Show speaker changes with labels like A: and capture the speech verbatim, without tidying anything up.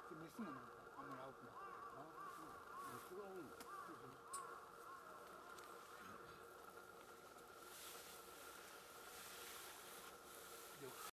A: メスもなんかあんまり青くなくて。
B: ああ、そう。メスが多いんだ。